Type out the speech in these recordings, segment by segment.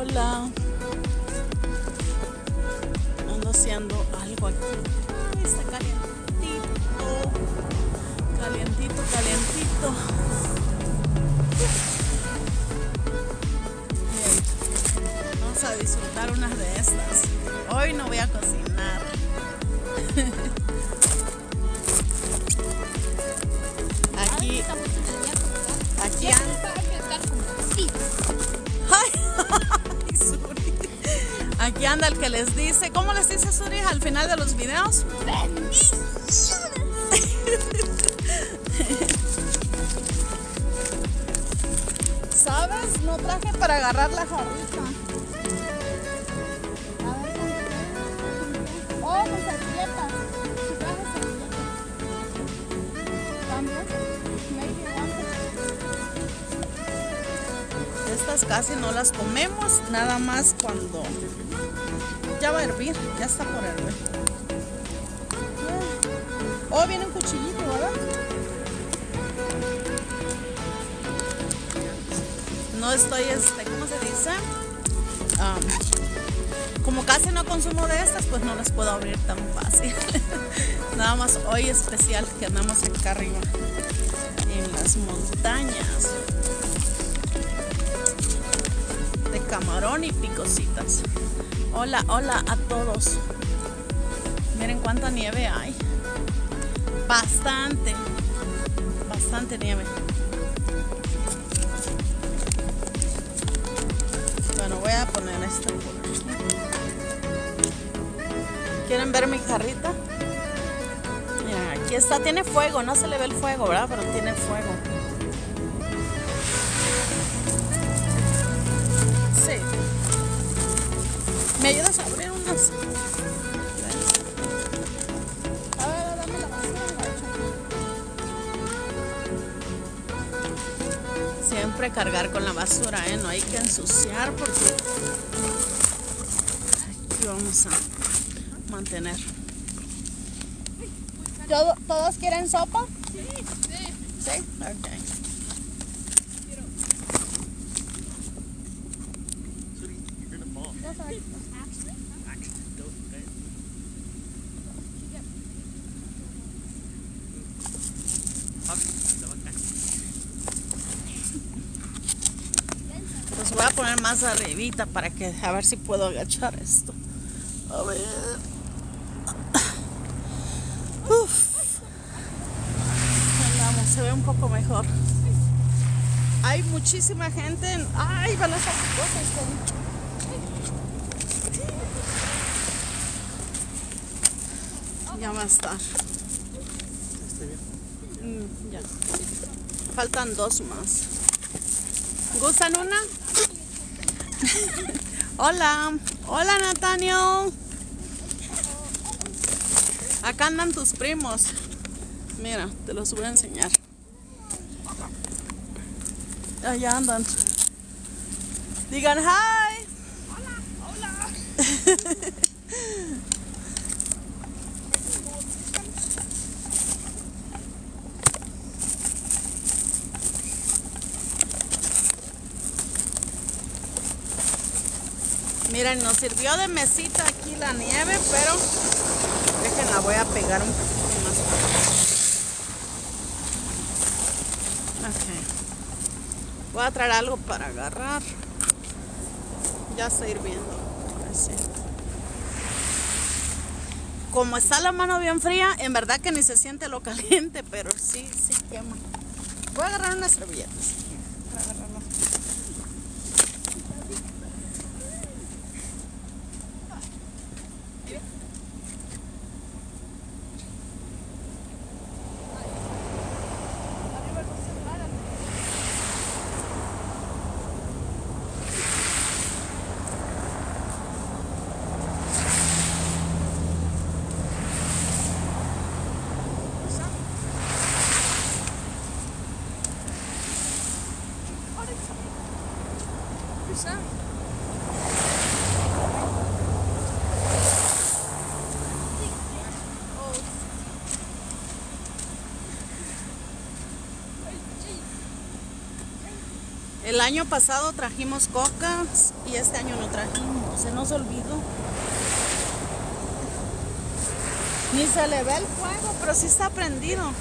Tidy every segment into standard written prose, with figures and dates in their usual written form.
Hola. Ando haciendo algo aquí. Ay, está calientito. Calientito, calientito. Bien. Vamos a disfrutar unas de estas. Hoy no voy a cocinar. Aquí anda. Ay, Suri. Aquí anda el que les dice. ¿Cómo les dice Suri al final de los videos? Bendiciones. ¿Sabes? No traje para agarrar la jarrita. A ver, oh, con servilletas. Traje servilletas. También. Estas casi no las comemos, nada más cuando ya va a hervir, ya está por hervir. Oh, viene un cuchillito, ¿verdad? No estoy, ¿cómo se dice? Como casi no consumo de estas, pues no las puedo abrir tan fácil. Nada más hoy especial que andamos acá arriba en las montañas. De camarón y picositas. Hola, hola a todos. Miren cuánta nieve hay. Bastante. Bastante nieve. Bueno, voy a poner esta por aquí. ¿Quieren ver mi jarrita? Mira, aquí está. Tiene fuego. No se le ve el fuego, ¿verdad? Pero tiene fuego. ¿Me ayudas a abrir unas? A ver, dame la basura. Siempre cargar con la basura, no hay que ensuciar porque aquí vamos a mantener. ¿Todos quieren sopa? Sí. ¿Sí? Ok. Pues voy a poner más arribita para que a ver si puedo agachar esto. A ver. Uf. Vamos, se ve un poco mejor. Hay muchísima gente. Ay, van las cosas. Ya va a estar. Ya. Faltan dos más. ¿Gustan una? Hola. Hola, Natanio. Acá andan tus primos. Mira, te los voy a enseñar. Allá andan. Digan hi. Hola. Hola. Miren, nos sirvió de mesita aquí la nieve, pero déjenla, voy a pegar un poquito más. Ok. Voy a traer algo para agarrar. Ya está hirviendo. Así. Como está la mano bien fría, en verdad que ni se siente lo caliente, pero sí quema. Voy a agarrar unas servilletas. Para agarrarlo. El El año pasado trajimos cocas y este año no trajimos. Se nos olvidó. Ni se le ve el fuego, pero sí está prendido.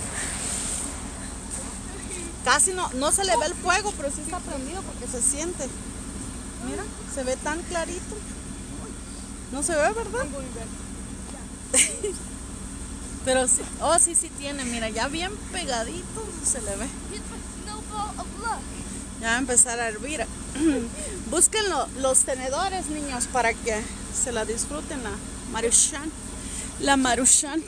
Casi no se le ve el fuego, pero sí está prendido porque se siente. Mira, se ve tan clarito. No se ve, ¿verdad? Pero sí, sí tiene, mira, ya bien pegadito se le ve. Ya va a empezar a hervir. Busquen los tenedores, niños, para que se la disfruten, la Maruchan. La Maruchan.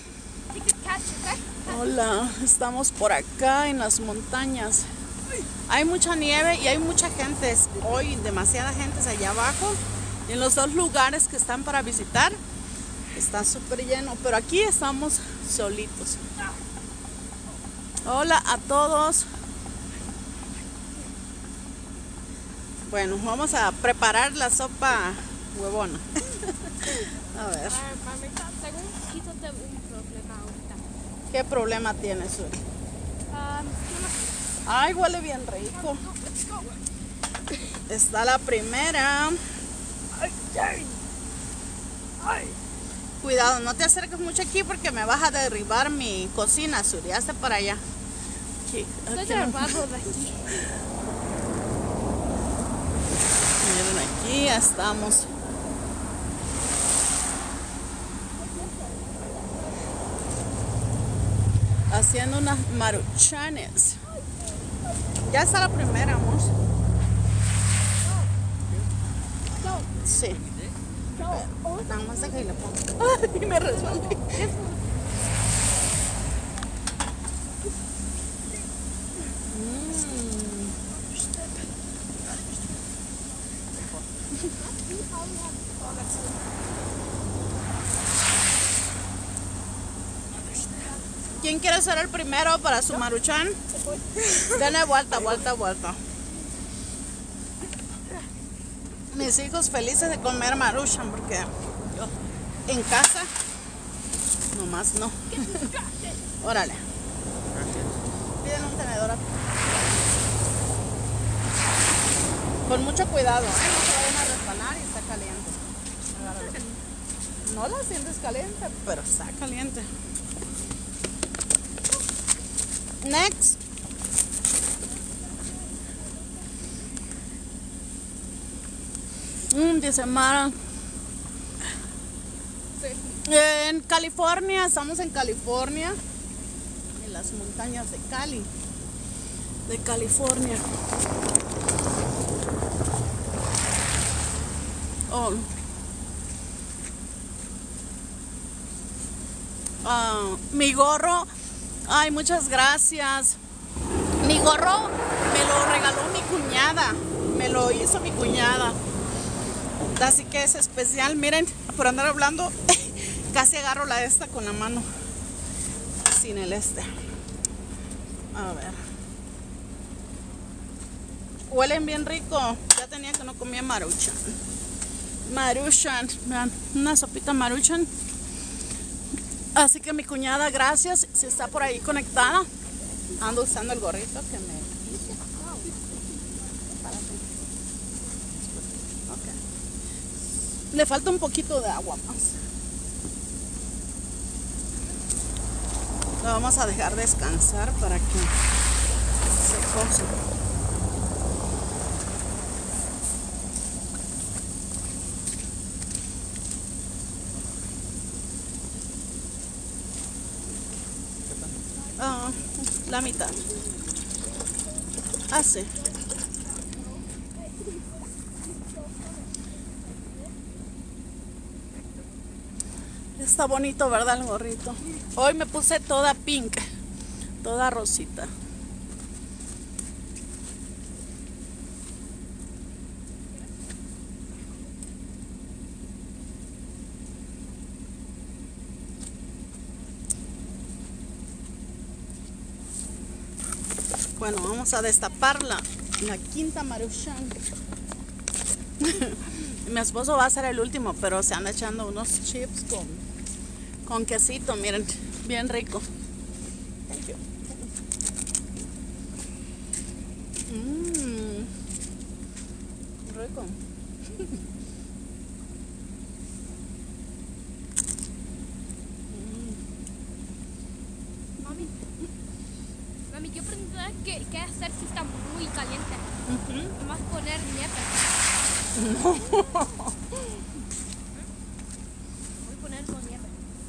Hola, estamos por acá en las montañas. Hay mucha nieve y hay mucha gente. Hoy demasiada gente es allá abajo. Y en los dos lugares que están para visitar está súper lleno. Pero aquí estamos solitos. Hola a todos. Bueno, vamos a preparar la sopa huevona. A ver. Quítate un problema ahorita. ¿Qué problema tienes, Suri? Ay, huele bien rico. Está la primera. Cuidado, no te acerques mucho aquí porque me vas a derribar mi cocina, Suri. Hazte para allá. Estoy derribando de aquí. Miren, aquí estamos. Haciendo unas maruchanes. Ya está la primera, amor. Sí. Nada más deja y le pongo. Ay, me resbalé. ¿Quién quiere ser el primero para su maruchan? Denle vuelta. Mis hijos felices de comer maruchan porque yo en casa nomás no. Órale. Piden un tenedor. Con mucho cuidado, no se vayan a resbalar y está caliente. No la sientes caliente, pero está caliente. Next. Dice Mara. En California, estamos en California, en las montañas de Cali, de California. Oh. Mi gorro. Ay, muchas gracias. Mi gorro me lo regaló mi cuñada. Me lo hizo mi cuñada. Así que es especial. Miren, por andar hablando, casi agarro la esta con la mano. Sin el este. A ver. Huelen bien rico. Ya tenía que no comía maruchan. Maruchan. Vean, una sopita maruchan. Así que mi cuñada, gracias, si está por ahí conectada. Ando usando el gorrito que me hice. Okay. Le falta un poquito de agua más. Lo vamos a dejar descansar para que se cose. La mitad. Así. Está bonito, ¿verdad, el gorrito? Hoy me puse toda pink, toda rosita. Bueno, vamos a destapar la quinta maruchan. Mi esposo va a ser el último, pero se anda echando unos chips con quesito, miren, bien rico. Rico. Mami, yo aprendí qué hacer si está muy caliente. Nomás poner nieve. No. Voy a poner con nieve.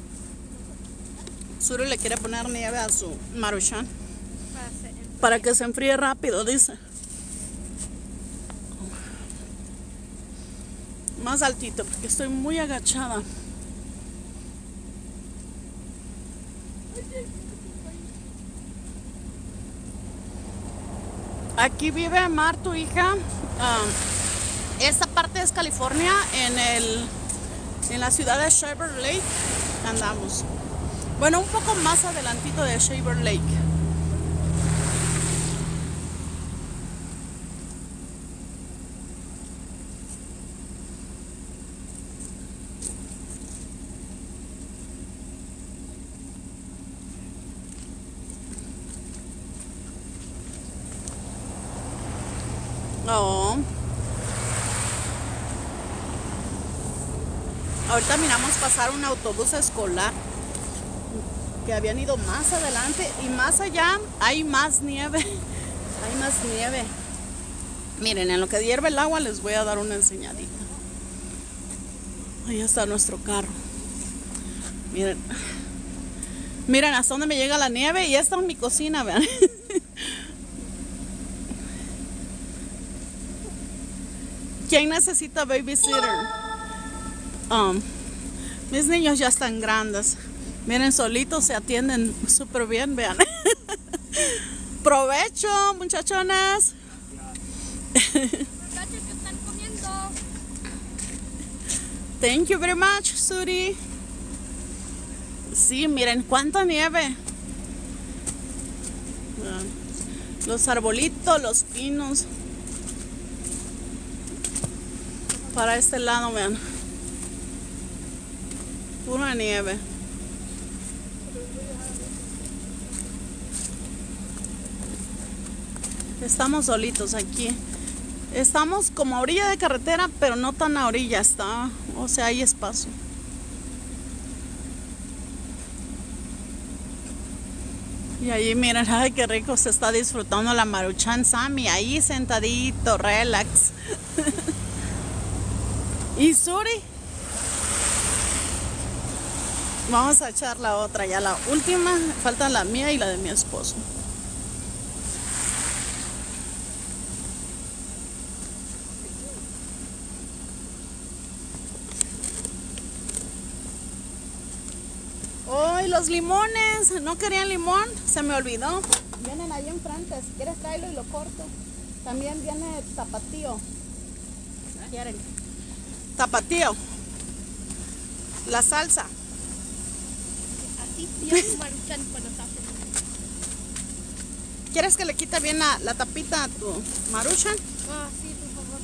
Suri le quiere poner nieve a su Maruchan Para para que se enfríe rápido, dice. Más altito porque estoy muy agachada. Aquí vive Mar, tu hija. Esta parte es California, en la ciudad de Shaver Lake andamos. Bueno, un poco más adelantito de Shaver Lake. Oh. Ahorita miramos pasar un autobús escolar que habían ido más adelante y más allá hay más nieve. Hay más nieve. Miren, en lo que hierve el agua les voy a dar una enseñadita. Ahí está nuestro carro. Miren. Miren hasta dónde me llega la nieve y esta es mi cocina, vean. ¿Quién necesita babysitter? Mis niños ya están grandes. Miren, solitos se atienden súper bien, vean. Provecho, muchachonas. muchachos que están comiendo. Thank you very much, Suri. Sí, miren cuánta nieve. Los arbolitos, los pinos. Para este lado, vean. Pura nieve. Estamos solitos aquí. Estamos como a orilla de carretera, pero no tan a orilla está. O sea, hay espacio. Y ahí miren, ay, qué rico se está disfrutando la Maruchan Sammy. Ahí sentadito, relax. Y Suri. Vamos a echar la otra, ya la última. Falta la mía y la de mi esposo. ¡Ay, los limones! ¿No querían limón? Se me olvidó. Vienen ahí enfrente. Si quieres traerlo y lo corto. También viene tapatío. ¿Quieren? Tapatío. La salsa. Así Dios Maruchan cuando está haciendo. ¿Quieres que le quite bien la tapita a tu Maruchan? Ah, sí, por favor.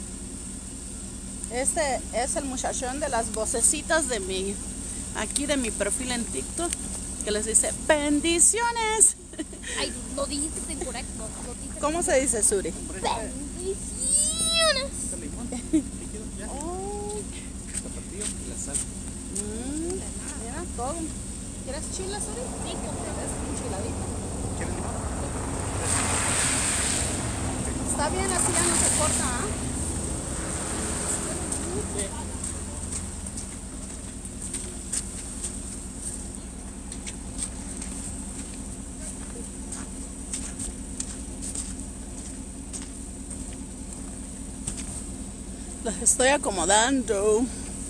Este es el muchachón de las vocecitas de mi perfil en TikTok, que les dice bendiciones. Ay, lo dijiste incorrecto. Lo dijiste ¿Cómo se dice, Suri? bendiciones. Oh. Tapatío y la salsa. Mira, todo. ¿Quieres chile, Suri? Sí, ¿Quieres enchiladita? ¿Quieres limón? Está bien, así ya no se corta, ¿ah? Las estoy acomodando.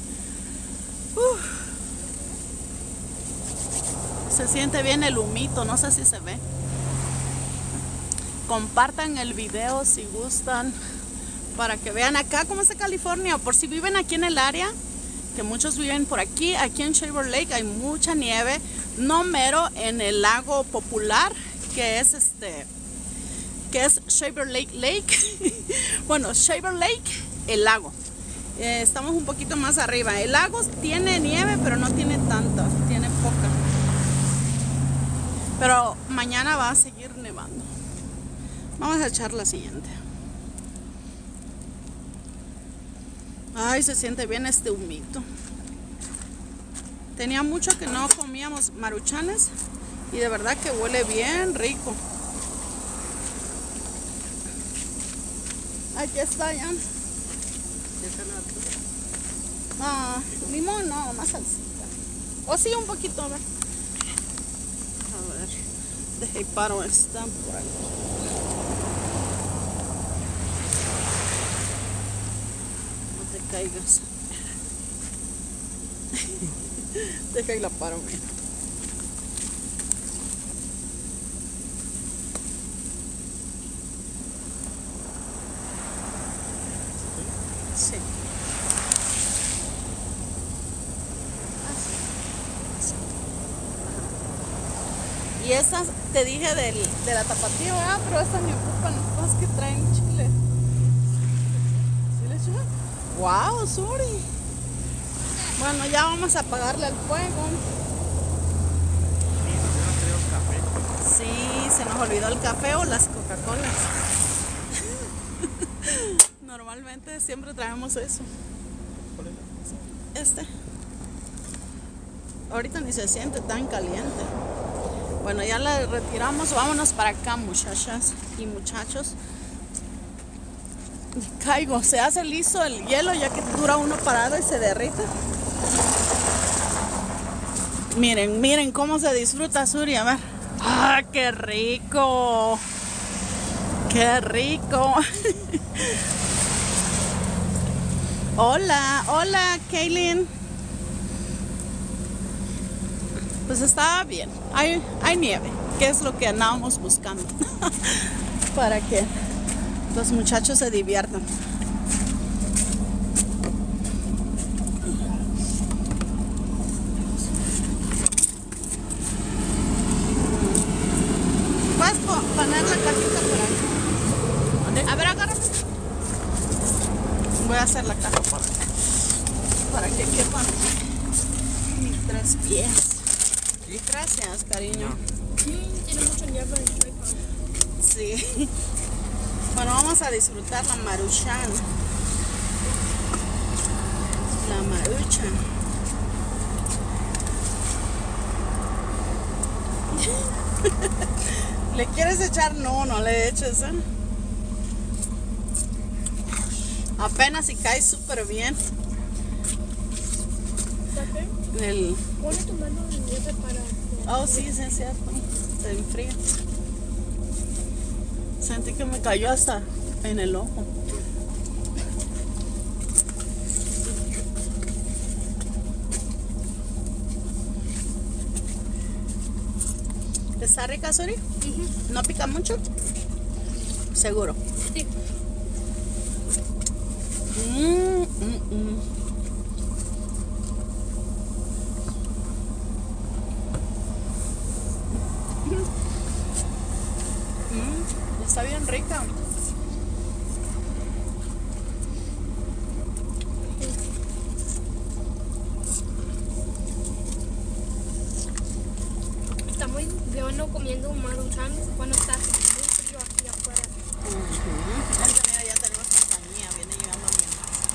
Se siente bien el humito, no sé si se ve. Compartan el video si gustan, para que vean acá cómo es California. Por si viven aquí en el área, que muchos viven por aquí en Shaver Lake hay mucha nieve. No mero en el lago popular, que es Shaver Lake. Bueno, Shaver Lake, el lago. Estamos un poquito más arriba. El lago tiene nieve, pero no tiene tanta, tiene poca. Pero mañana va a seguir nevando. Vamos a echar la siguiente. Ay, se siente bien este humito. Tenía mucho que no comíamos maruchanes y de verdad que huele bien rico. Aquí está ya. Ah, limón no, más salsita. O sí, un poquito, a ver. A ver, deja y paro esta por ahí. No te caigas. Deja y la paro, mira. Sí. Y esas te dije de la tapatía, ¿verdad? Pero esas me ocupan las que traen chile. ¿Sí le echó? ¡Wow, Suri! Bueno, ya vamos a apagarle el fuego. Sí, se nos olvidó el café o las Coca-Colas. Normalmente siempre traemos eso. Este. Ahorita ni se siente tan caliente. Bueno, ya la retiramos. Vámonos para acá, muchachas y muchachos. Caigo, se hace liso el hielo ya que dura uno parado y se derrite. Miren, miren cómo se disfruta, Suri. A ver. ¡Ah, qué rico! ¡Qué rico! Hola, hola, Kaylin. Pues estaba bien. Hay nieve, que es lo que andábamos buscando. Para que los muchachos se diviertan. Puedes poner la cajita por ahí. A ver, agárrame. Voy a hacer la caja para que quepan mis 3 pies. Gracias, cariño. Tiene mucho nieve en el iPhone. Sí. Bueno, vamos a disfrutar la maruchan. La maruchan. ¿Le quieres echar? No, no le eches, ¿eh? Apenas si cae súper bien. El... Pone tu mano en nieve para... Oh, sí, sí, es cierto. Se enfría. Sentí que me cayó hasta en el ojo. ¿Está rica, Suri? ¿No pica mucho? Seguro. Sí. Está bien rica. Está muy bueno comiendo un maruchan cuando está muy frío aquí afuera. Ahorita, mira, ya tenemos compañía. Viene llegando a mi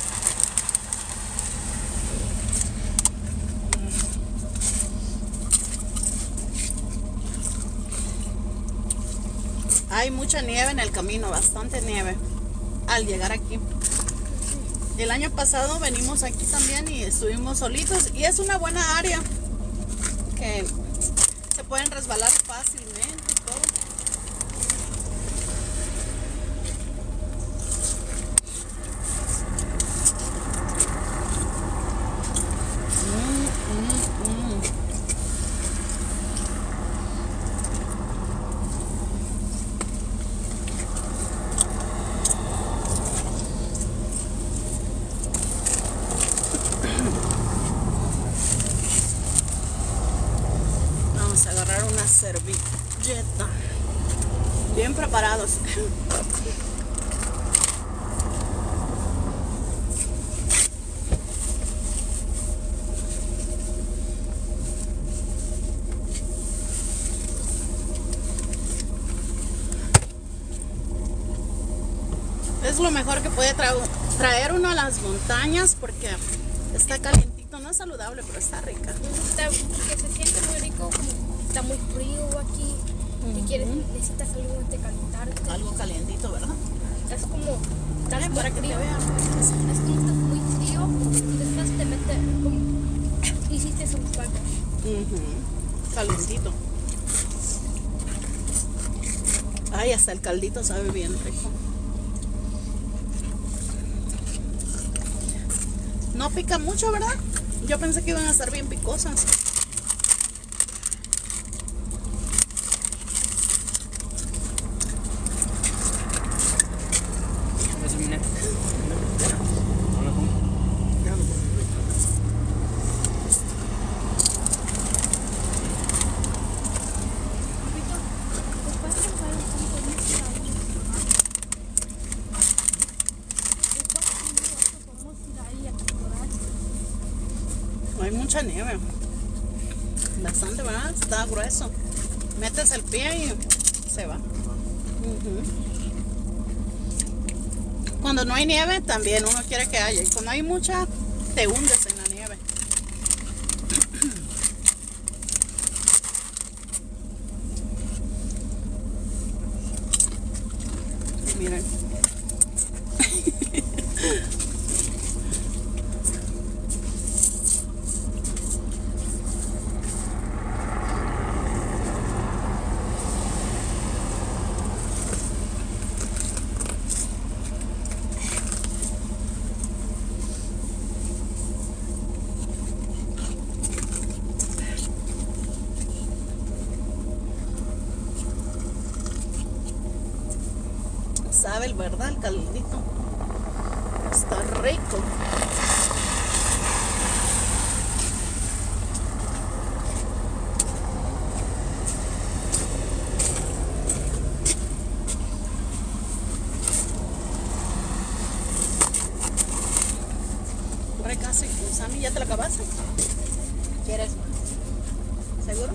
casa. Hay mucha nieve en el camino, bastante nieve al llegar aquí. El año pasado venimos aquí también y estuvimos solitos y es una buena área que se pueden resbalar fácilmente y todo. Vamos a agarrar una servilleta. Bien preparados. Es lo mejor que puede traer uno a las montañas porque está calientito, no es saludable, pero está rica. Que se siente muy rico, está muy frío aquí. Si quieres, necesitas algo de calentarte. Algo calientito, ¿verdad? Es como, estás Ven muy para que te frío. vean. Es como estás muy frío y después te metes, hiciste un fuego. Calientito. Ay, hasta el caldito sabe bien rico. No pica mucho, ¿verdad? Yo pensé que iban a estar bien picosas. Hay mucha nieve. Bastante, ¿verdad? Está grueso. Metes el pie y se va. Cuando no hay nieve, también uno quiere que haya. Y cuando hay mucha, te hundes en la nieve. Miren. Sabe el verdad, el caldito. Está rico. Ahora casi, Sammy, ¿ya te la acabaste? ¿Quieres más? ¿Seguro?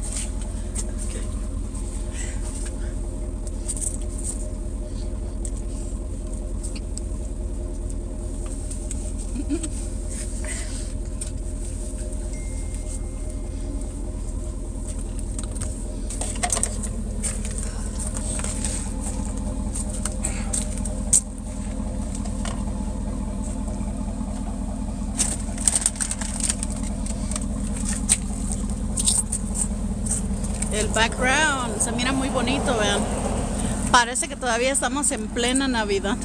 El background se mira muy bonito, vean. Parece que todavía estamos en plena Navidad.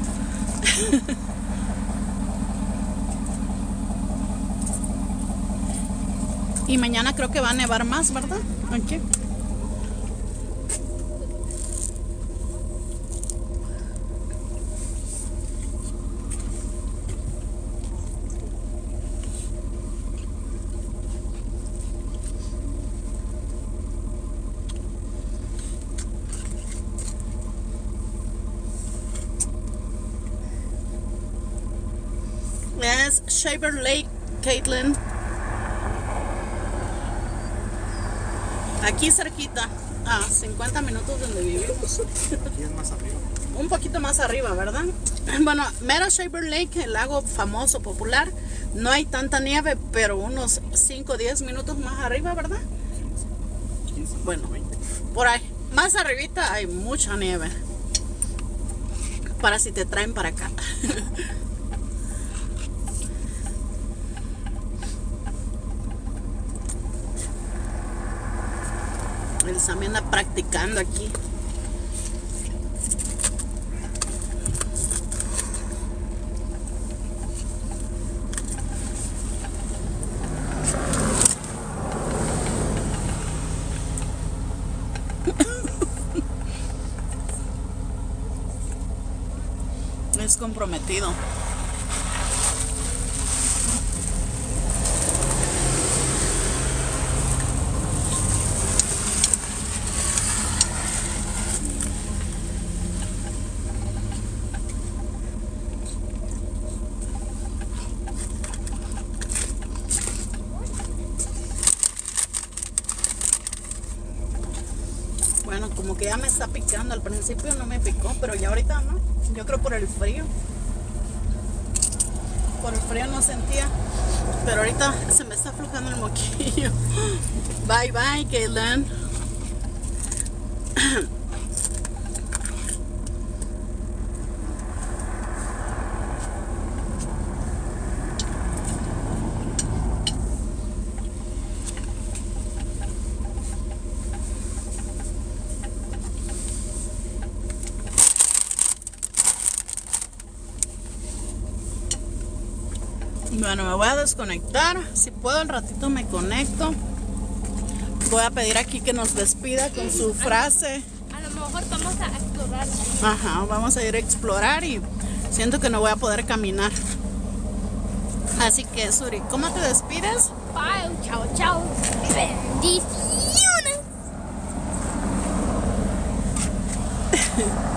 Y mañana creo que va a nevar más, ¿verdad? Aquí. Es Shaver Lake, Caitlin. Aquí cerquita, a 50 minutos donde vivimos. Aquí es más arriba. Un poquito más arriba, ¿verdad? Bueno, mera Shaver Lake, el lago famoso, popular. No hay tanta nieve, pero unos 5 o 10 minutos más arriba, ¿verdad? 15, Bueno, 20. por ahí. Más arribita hay mucha nieve. Para si te traen para acá. El Sammy anda practicando aquí. Es comprometido. Bueno, como que ya me está picando. Al principio no me picó, pero ya ahorita no. Yo creo por el frío. por el frío no sentía, pero ahorita se me está aflojando el moquillo. Bye bye, Caitlin. Bueno, me voy a desconectar. Si puedo, al ratito me conecto. Voy a pedir aquí que nos despida con su frase. A lo mejor vamos a explorar. Ajá, vamos a ir a explorar y siento que no voy a poder caminar. Así que, Suri, ¿cómo te despides? Bye, chao, chao. Bendiciones.